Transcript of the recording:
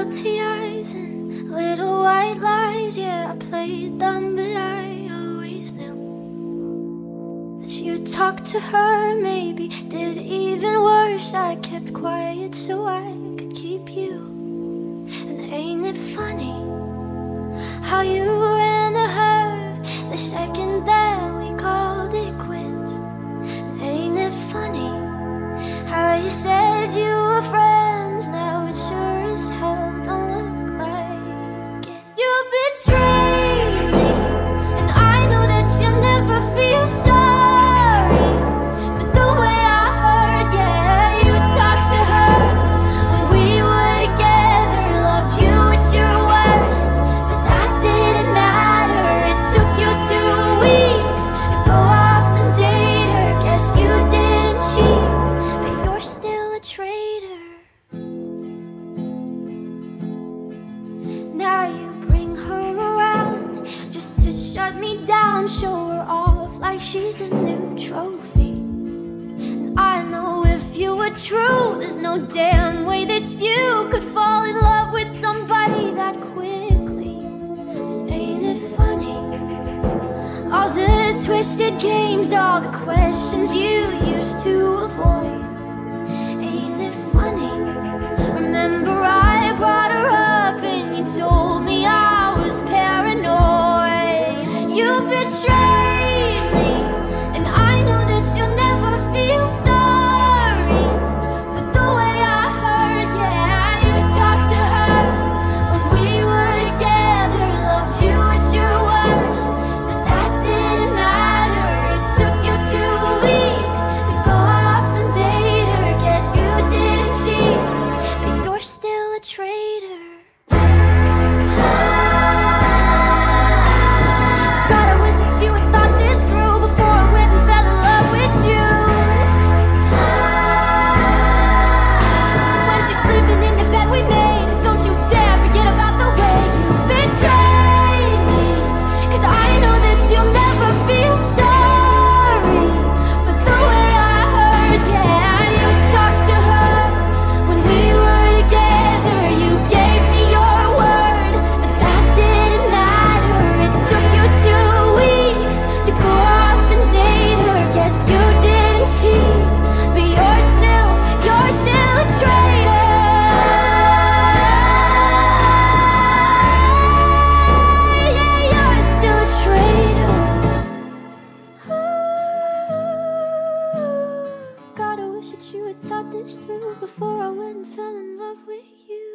guilty eyes and little white lies. Yeah, I played dumb, but I always knew that you talked to her, maybe did even worse. I kept quiet so I could keep you. And ain't it funny how you ran to her the second that we called it quits? And ain't it funny how you said you were friends, now it sure as hell don't look like it. You betrayed me, and I know that you'll never feel sorry for the way I hurt. Yeah, you talked to her when we were together, loved you at your worst, but that didn't matter. It took you 2 weeks to go off and date her. Guess you didn't cheat, but you're still a traitor. Now you bring her around just to shut me down, show her off like she's a new trophy. And I know if you were true, there's no damn way that you could fall in love with somebody that quickly. Ain't it funny, all the twisted games, all the questions you used to avoid? Ain't it funny, remember I brought her up and you told me I was paranoid. You betrayed me, and I know that you'll never feel sorry for the way I hurt. Yeah, you talked to her when we were together, loved you at your worst, but that didn't matter. It took you 2 weeks to go off and date her. Guess you didn't cheat, but you're still a traitor. God, I wish that you had thought this through before I went and fell in love with you. When she's sleeping in the bed we made, don't you dare forget about the way you betrayed me, 'cause I know that you'll never feel sorry for the way I hurt. Yeah, you talked to her when we were together, you gave me your word, but that didn't matter. It took you 2 weeks to go off and date her. Guess you didn't cheat, but you're still a traitor. Yeah, you're still a traitor. God, I wish that you had thought this through before I went and fell in love with you.